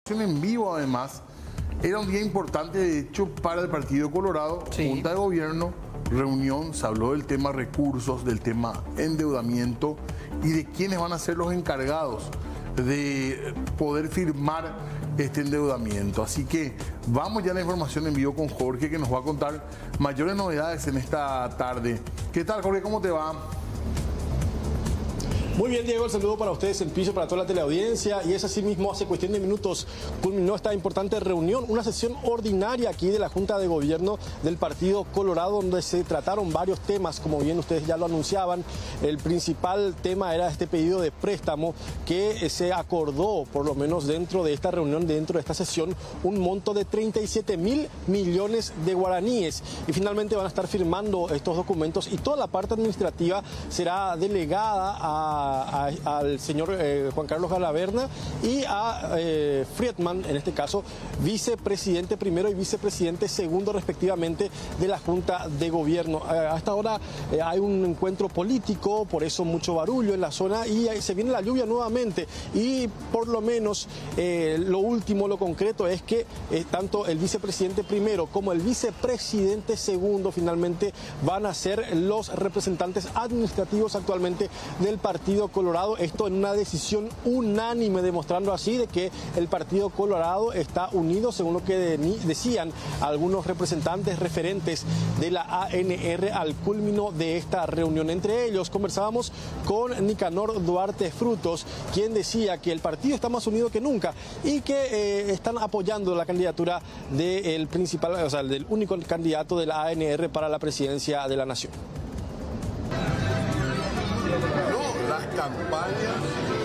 En vivo, además, era un día importante, de hecho, para el Partido Colorado. Sí. Junta de Gobierno, reunión, se habló del tema recursos, del tema endeudamiento y de quiénes van a ser los encargados de poder firmar este endeudamiento. Así que vamos ya a la información en vivo con Jorge, que nos va a contar mayores novedades en esta tarde. ¿Qué tal, Jorge? ¿Cómo te va? Muy bien, Diego, el saludo para ustedes, el piso para toda la teleaudiencia. Y es así mismo, hace cuestión de minutos culminó esta importante reunión, una sesión ordinaria aquí de la Junta de Gobierno del Partido Colorado, donde se trataron varios temas, como bien ustedes ya lo anunciaban. El principal tema era este pedido de préstamo que se acordó, por lo menos dentro de esta reunión, dentro de esta sesión, un monto de 37.000 millones de guaraníes. Y finalmente van a estar firmando estos documentos y toda la parte administrativa será delegada al señor Juan Carlos Galaverna y a Friedman, en este caso, vicepresidente primero y vicepresidente segundo respectivamente de la Junta de Gobierno. Hasta ahora hay un encuentro político, por eso mucho barullo en la zona y se viene la lluvia nuevamente y por lo menos lo último, lo concreto es que tanto el vicepresidente primero como el vicepresidente segundo finalmente van a ser los representantes administrativos actualmente del Partido Colorado, esto en una decisión unánime, demostrando así de que el Partido Colorado está unido, según lo que decían algunos representantes referentes de la ANR al culmino de esta reunión. Entre ellos conversábamos con Nicanor Duarte Frutos, quien decía que el partido está más unido que nunca y que están apoyando la candidatura del principal, o sea, del único candidato de la ANR para la presidencia de la nación. Las campañas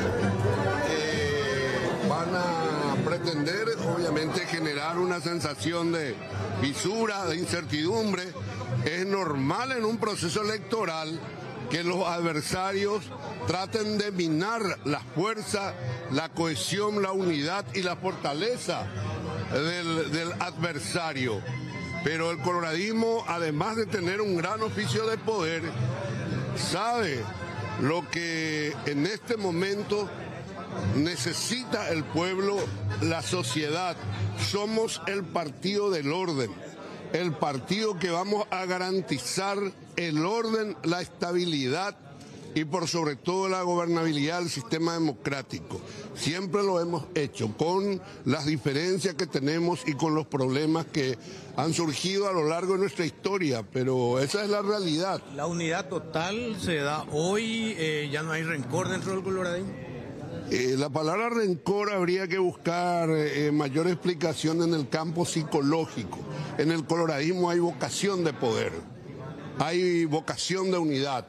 van a pretender, obviamente, generar una sensación de fisura, de incertidumbre. Es normal en un proceso electoral que los adversarios traten de minar la fuerza, la cohesión, la unidad y la fortaleza del adversario. Pero el coloradismo, además de tener un gran oficio de poder, sabe lo que en este momento necesita el pueblo, la sociedad. Somos el partido del orden, el partido que vamos a garantizar el orden, la estabilidad y por sobre todo la gobernabilidad del sistema democrático. Siempre lo hemos hecho, con las diferencias que tenemos y con los problemas que han surgido a lo largo de nuestra historia, pero esa es la realidad. La unidad total se da hoy, ya no hay rencor dentro del coloradismo. La palabra rencor habría que buscar mayor explicación en el campo psicológico. En el coloradismo hay vocación de poder, hay vocación de unidad.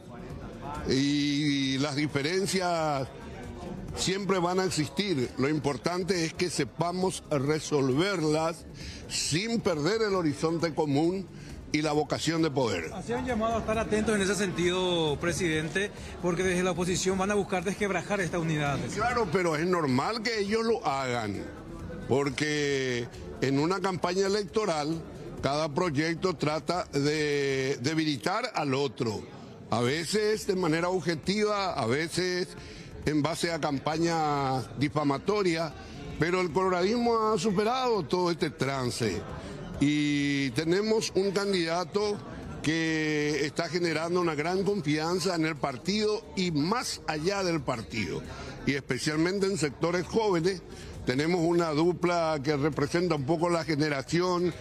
Y las diferencias siempre van a existir. Lo importante es que sepamos resolverlas sin perder el horizonte común y la vocación de poder. Hacían llamado a estar atentos en ese sentido, presidente, porque desde la oposición van a buscar desquebrajar esta unidad. Claro, pero es normal que ellos lo hagan, porque en una campaña electoral cada proyecto trata de debilitar al otro. A veces de manera objetiva, a veces en base a campañas difamatorias, pero el coloradismo ha superado todo este trance y tenemos un candidato que está generando una gran confianza en el partido y más allá del partido, y especialmente en sectores jóvenes. Tenemos una dupla que representa un poco la generación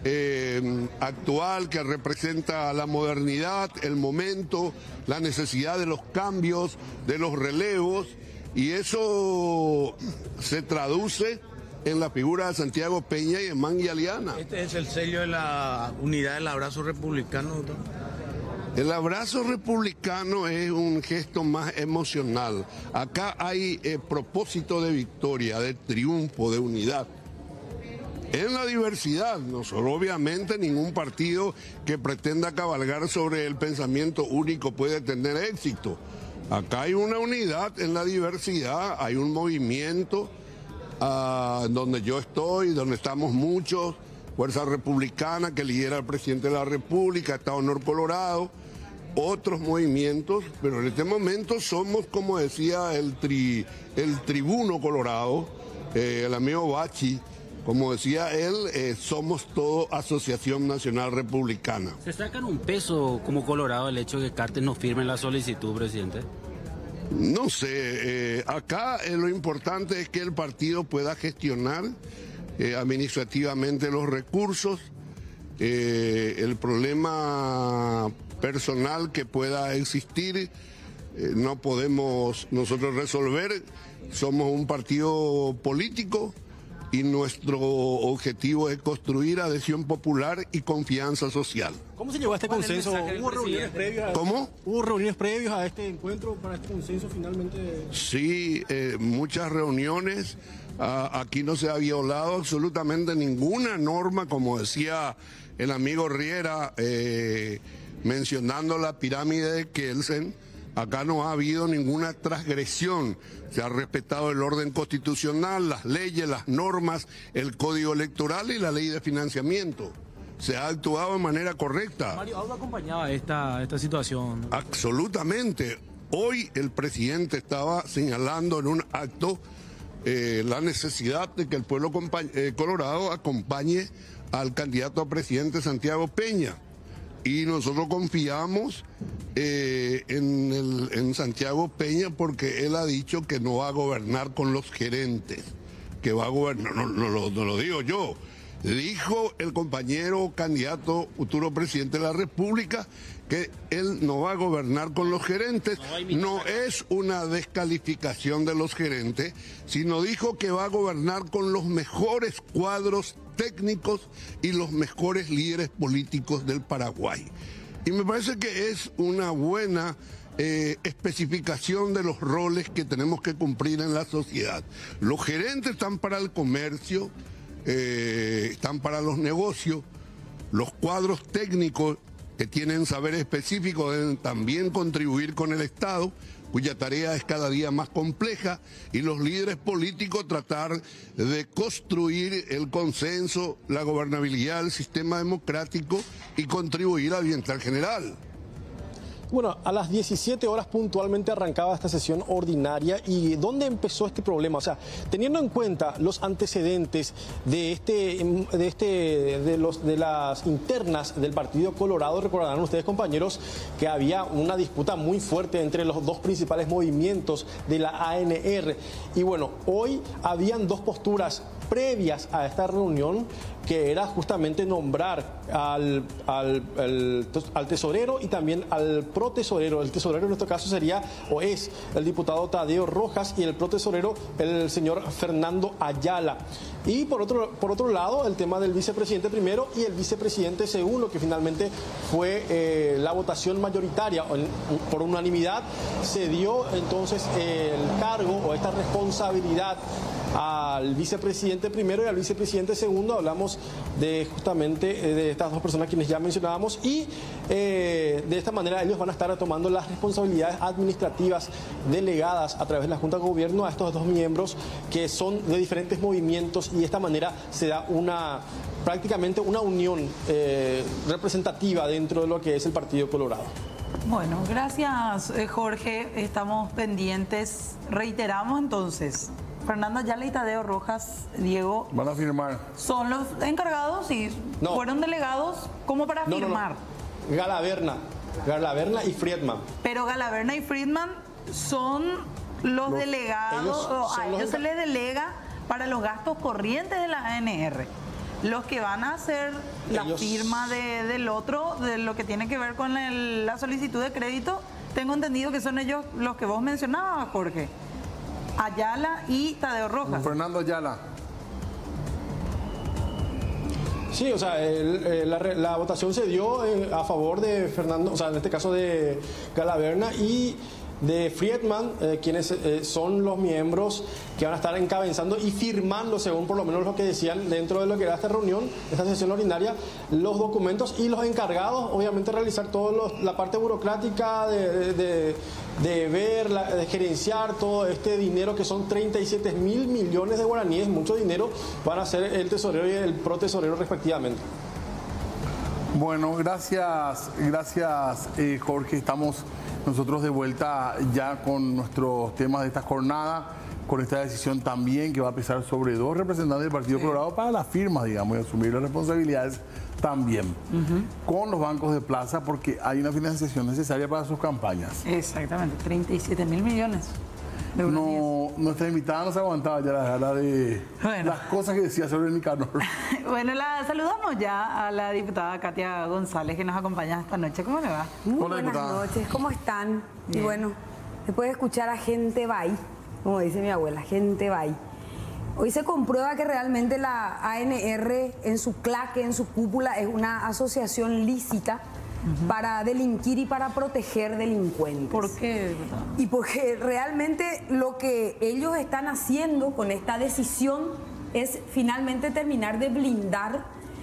actual, que representa la modernidad, el momento, la necesidad de los cambios, de los relevos, y eso se traduce en la figura de Santiago Peña y de Mangui Aliana. Este es el sello de la unidad del abrazo republicano, doctor. El abrazo republicano es un gesto más emocional. Acá hay propósito de victoria, de triunfo, de unidad. En la diversidad, no solo obviamente ningún partido que pretenda cabalgar sobre el pensamiento único puede tener éxito. Acá hay una unidad en la diversidad, hay un movimiento donde yo estoy, donde estamos muchos, Fuerza Republicana que lidera el presidente de la República, está Honor Colorado, otros movimientos, pero en este momento somos, como decía el tribuno Colorado, el amigo Bachi, como decía él, somos todo Asociación Nacional Republicana. ¿Se sacan un peso como Colorado el hecho de que Cartes no firme la solicitud, presidente? No sé, acá lo importante es que el partido pueda gestionar administrativamente los recursos, el problema personal que pueda existir no podemos nosotros resolver, somos un partido político y nuestro objetivo es construir adhesión popular y confianza social. ¿Cómo se llegó a este consenso? ¿Hubo reuniones previas? ¿Cómo? ¿Hubo reuniones previas a este encuentro para este consenso finalmente? Sí, muchas reuniones. Aquí no se ha violado absolutamente ninguna norma, como decía el amigo Riera, mencionando la pirámide de Kelsen. Acá no ha habido ninguna transgresión. Se ha respetado el orden constitucional, las leyes, las normas, el código electoral y la ley de financiamiento. Se ha actuado de manera correcta. Mario, ¿algo acompañaba esta situación? Absolutamente. Hoy el presidente estaba señalando en un acto la necesidad de que el pueblo colorado acompañe al candidato a presidente Santiago Peña. Y nosotros confiamos en Santiago Peña porque él ha dicho que no va a gobernar con los gerentes, que va a gobernar, no lo digo yo, dijo el compañero candidato futuro presidente de la República que él no va a gobernar con los gerentes. No es una descalificación de los gerentes, sino dijo que va a gobernar con los mejores cuadros técnicos y los mejores líderes políticos del Paraguay. Y me parece que es una buena especificación de los roles que tenemos que cumplir en la sociedad. Los gerentes están para el comercio, están para los negocios, los cuadros técnicos que tienen saber específico deben también contribuir con el Estado, cuya tarea es cada día más compleja, y los líderes políticos tratar de construir el consenso, la gobernabilidad del sistema democrático y contribuir al bienestar general. Bueno, a las 17 horas puntualmente arrancaba esta sesión ordinaria. ¿Y dónde empezó este problema? O sea, teniendo en cuenta los antecedentes de las internas del Partido Colorado, recordarán ustedes, compañeros, que había una disputa muy fuerte entre los dos principales movimientos de la ANR. Y bueno, hoy habían dos posturas previas a esta reunión, que era justamente nombrar al tesorero y también al protesorero. El tesorero en nuestro caso sería o es el diputado Tadeo Rojas y el protesorero el señor Fernando Ayala. Y por otro lado, el tema del vicepresidente primero y el vicepresidente segundo, que finalmente fue la votación mayoritaria. Por unanimidad se dio entonces el cargo o esta responsabilidad al vicepresidente primero y al vicepresidente segundo. Hablamos justamente de estas dos personas quienes ya mencionábamos, y de esta manera ellos van a estar tomando las responsabilidades administrativas delegadas a través de la Junta de Gobierno a estos dos miembros que son de diferentes movimientos, y de esta manera se da prácticamente una unión representativa dentro de lo que es el Partido Colorado. Bueno, gracias Jorge, estamos pendientes. Reiteramos entonces, Fernando Ayala y Tadeo Rojas, Diego, van a firmar. Son los encargados y fueron delegados como para firmar. No. Galaverna y Friedman. Pero Galaverna y Friedman son los delegados, a ellos se les delega para los gastos corrientes de la ANR. Los que van a hacer la firma del otro, de lo que tiene que ver con la solicitud de crédito, tengo entendido que son ellos los que vos mencionabas, Jorge. Ayala y Tadeo Rojas. Fernando Ayala. Sí, o sea, la votación se dio a favor de Fernando, o sea, en este caso de Galaverna y de Friedman, quienes son los miembros que van a estar encabezando y firmando, según por lo menos lo que decían dentro de lo que era esta reunión, esta sesión ordinaria, los documentos, y los encargados, obviamente, realizar toda la parte burocrática de ver, de gerenciar todo este dinero, que son 37 mil millones de guaraníes, mucho dinero, van a ser el tesorero y el protesorero respectivamente. Bueno, gracias Jorge. Estamos nosotros de vuelta ya con nuestros temas de esta jornada. con esta decisión también que va a pesar sobre 2 representantes del Partido Colorado para las firmas, digamos, y asumir las responsabilidades también con los bancos de plaza, porque hay una financiación necesaria para sus campañas. Exactamente, 37 mil millones. No, nuestra invitada no se aguantaba ya la gana de las cosas que decía sobre Nicanor. Bueno, la saludamos ya a la diputada Katia González, que nos acompaña esta noche. ¿Cómo le va? Muy buenas noches, ¿cómo están? Bien. Y bueno, después de escuchar a gente vai, como dice mi abuela, gente vai. Hoy se comprueba que realmente la ANR en su claque, en su cúpula, es una asociación lícita para delinquir y para proteger delincuentes. ¿Por qué? Y porque realmente lo que ellos están haciendo con esta decisión es finalmente terminar de blindar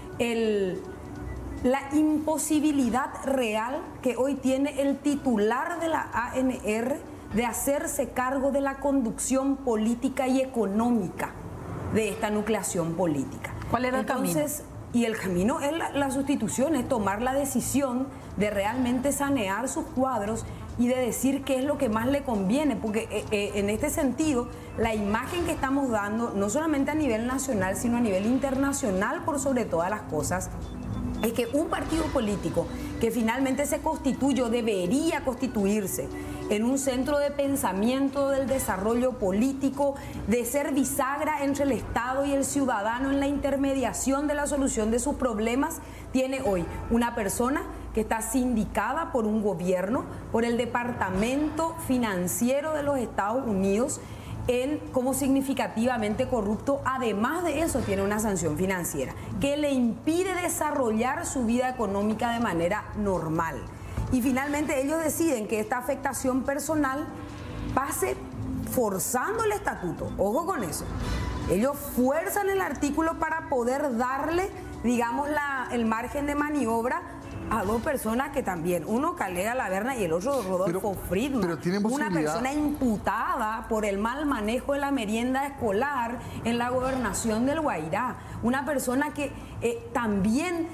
la imposibilidad real que hoy tiene el titular de la ANR de hacerse cargo de la conducción política y económica de esta nucleación política. ¿Cuál era el camino? Y el camino es la sustitución, es tomar la decisión de realmente sanear sus cuadros y de decir qué es lo que más le conviene, porque en este sentido, la imagen que estamos dando, no solamente a nivel nacional, sino a nivel internacional, por sobre todas las cosas, es que un partido político que finalmente se constituye o debería constituirse en un centro de pensamiento del desarrollo político, de ser bisagra entre el Estado y el ciudadano en la intermediación de la solución de sus problemas, tiene hoy una persona que está sindicada por un gobierno, por el Departamento Financiero de los Estados Unidos, como significativamente corrupto. Además de eso, tiene una sanción financiera que le impide desarrollar su vida económica de manera normal. Y finalmente ellos deciden que esta afectación personal pase forzando el estatuto. Ojo con eso. Ellos fuerzan el artículo para poder darle, digamos, el margen de maniobra a 2 personas que también, uno Calega Laverna y el otro Rodolfo Friedman, pero tienen posibilidad. Una persona imputada por el mal manejo de la merienda escolar en la gobernación del Guairá, una persona que también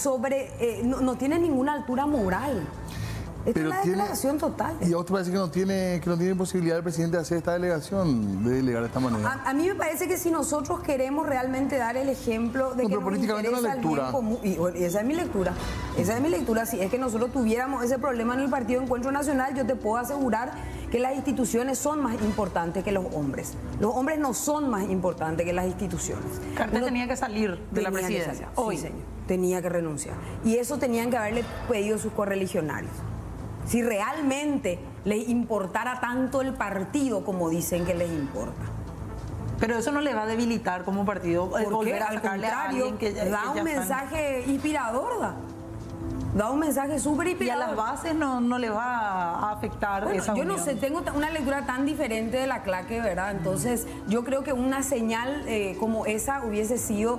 no tiene ninguna altura moral. Esta es la declaración total. ¿Y a vos te parece que no tiene posibilidad el presidente de hacer esta delegación, de delegar de esta manera? A mí me parece que si nosotros queremos realmente dar el ejemplo de que nos interesa el bien común, y esa es mi lectura, si es que nosotros tuviéramos ese problema en el Partido Encuentro Nacional, yo te puedo asegurar que las instituciones son más importantes que los hombres. Los hombres no son más importantes que las instituciones. Carter tenía que salir de la presidencia. Hoy, sí, señor, tenía que renunciar. Y eso tenían que haberle pedido sus correligionarios. Si realmente les importara tanto el partido como dicen que les importa. Pero eso no le va a debilitar como partido volver a sacarle a alguien que da un mensaje inspirador, da un mensaje súper inspirador. Y a las bases no le va a afectar esa unión. Yo no sé, tengo una lectura tan diferente de la claque, ¿verdad? Entonces, yo creo que una señal como esa hubiese sido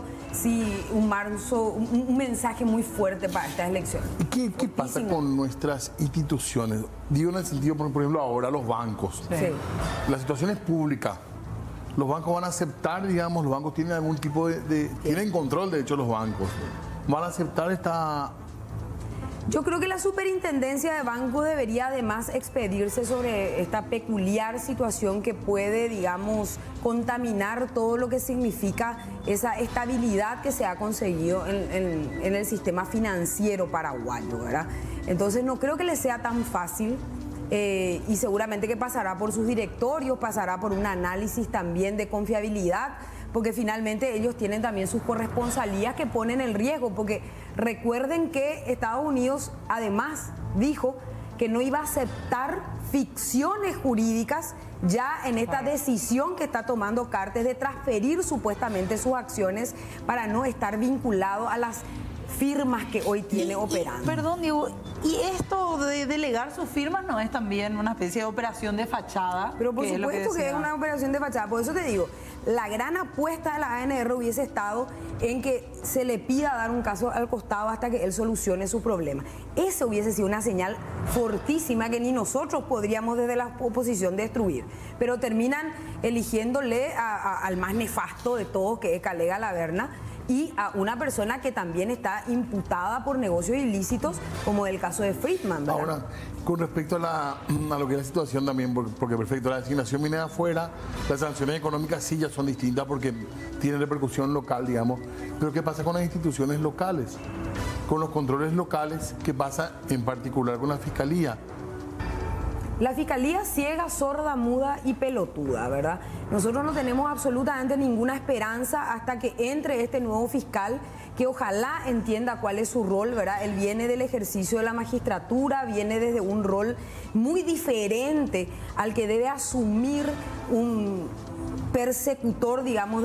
un mensaje muy fuerte para estas elecciones. ¿Qué pasa con nuestras instituciones? Digo en el sentido, por ejemplo, ahora los bancos. Sí. La situación es pública. Los bancos van a aceptar, digamos, los bancos tienen algún tipo tienen control, de hecho, los bancos. Van a aceptar esta... Yo creo que la superintendencia de bancos debería además expedirse sobre esta peculiar situación que puede, digamos, contaminar todo lo que significa esa estabilidad que se ha conseguido en el sistema financiero paraguayo, ¿verdad? Entonces no creo que le sea tan fácil y seguramente que pasará por sus directorios, pasará por un análisis también de confiabilidad, porque finalmente ellos tienen también sus corresponsalías que ponen en riesgo, porque recuerden que Estados Unidos además dijo que no iba a aceptar ficciones jurídicas ya en esta decisión que está tomando Carter de transferir supuestamente sus acciones para no estar vinculado a las firmas que hoy tiene operando. Perdón, Diego, ¿y esto de delegar sus firmas no es también una especie de operación de fachada? Pero por supuesto que es una operación de fachada. Por eso te digo, la gran apuesta de la ANR hubiese estado en que se le pida dar un caso al costado hasta que él solucione su problema. Esa hubiese sido una señal fortísima que ni nosotros podríamos desde la oposición destruir. Pero terminan eligiéndole al más nefasto de todos, que es Calega Laverna, y a una persona que también está imputada por negocios ilícitos, como el caso de Friedman, ¿verdad? Ahora, con respecto a lo que es la situación también, porque perfecto, la designación viene de afuera, las sanciones económicas sí ya son distintas porque tienen repercusión local, digamos, pero ¿qué pasa con las instituciones locales? Con los controles locales, ¿qué pasa en particular con la Fiscalía? La Fiscalía ciega, sorda, muda y pelotuda, ¿verdad? Nosotros no tenemos absolutamente ninguna esperanza hasta que entre este nuevo fiscal, que ojalá entienda cuál es su rol, ¿verdad? Él viene del ejercicio de la magistratura, viene desde un rol muy diferente al que debe asumir un persecutor, digamos,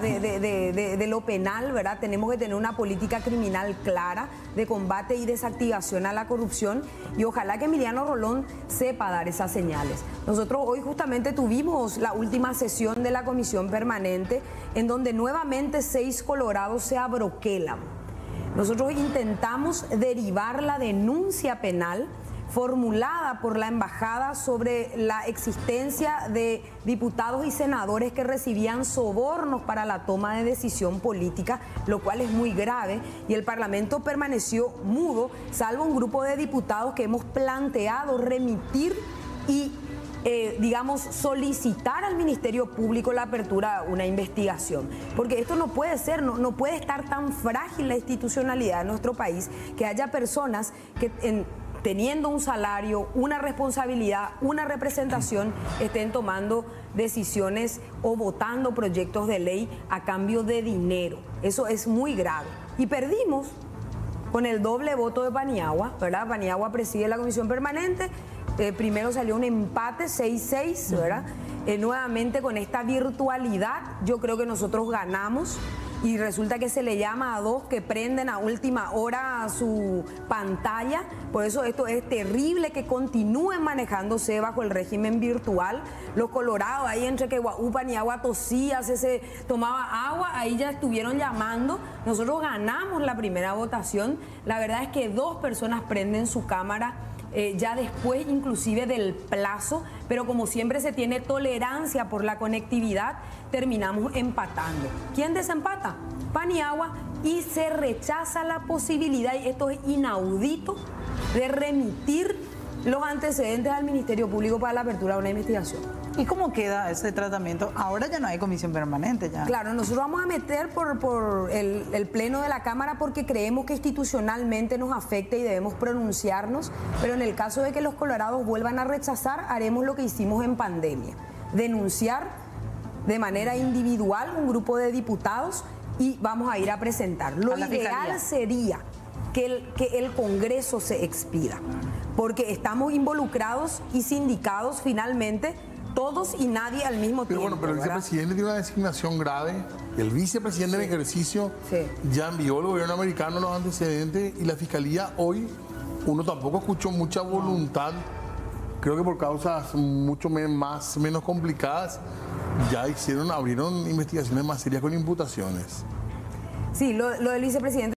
de lo penal, ¿verdad? Tenemos que tener una política criminal clara de combate y desactivación a la corrupción, y ojalá que Emiliano Rolón sepa dar esas señales. Nosotros hoy justamente tuvimos la última sesión de la comisión permanente, en donde nuevamente 6 colorados se abroquelan. Nosotros intentamos derivar la denuncia penal formulada por la embajada sobre la existencia de diputados y senadores que recibían sobornos para la toma de decisión política, lo cual es muy grave, y el Parlamento permaneció mudo, salvo un grupo de diputados que hemos planteado remitir y digamos, solicitar al Ministerio Público la apertura de una investigación. Porque esto no puede ser, no puede estar tan frágil la institucionalidad de nuestro país, que haya personas que teniendo un salario, una responsabilidad, una representación, estén tomando decisiones o votando proyectos de ley a cambio de dinero. Eso es muy grave. Y perdimos con el doble voto de Paniagua, ¿verdad? Paniagua preside la comisión permanente. Primero salió un empate 6-6, ¿verdad? Nuevamente con esta virtualidad, yo creo que nosotros ganamos. Y resulta que se le llama a 2 que prenden a última hora su pantalla. Por eso esto es terrible, que continúen manejándose bajo el régimen virtual. Los colorados ahí entre que Guaupan y agua tosía, se tomaba agua, ahí ya estuvieron llamando. Nosotros ganamos la primera votación. La verdad es que 2 personas prenden su cámara ya después inclusive del plazo, pero como siempre se tiene tolerancia por la conectividad, terminamos empatando. ¿Quién desempata? Paniagua, y se rechaza la posibilidad, y esto es inaudito, de remitir los antecedentes al Ministerio Público para la apertura de una investigación. ¿Y cómo queda ese tratamiento? Ahora ya no hay comisión permanente ya. Claro, nosotros vamos a meter por el pleno de la Cámara porque creemos que institucionalmente nos afecta y debemos pronunciarnos, pero en el caso de que los colorados vuelvan a rechazar, haremos lo que hicimos en pandemia: denunciar de manera individual un grupo de diputados y vamos a ir a presentar. Lo ideal sería que el Congreso se expida, porque estamos involucrados y sindicados finalmente todos y nadie al mismo tiempo. Pero bueno, pero el vicepresidente tiene una designación grave, el vicepresidente en ejercicio ya envió al gobierno americano los antecedentes, y la Fiscalía hoy, uno tampoco escuchó mucha voluntad, creo que por causas mucho menos complicadas, ya abrieron investigaciones más serias con imputaciones. Sí, lo del vicepresidente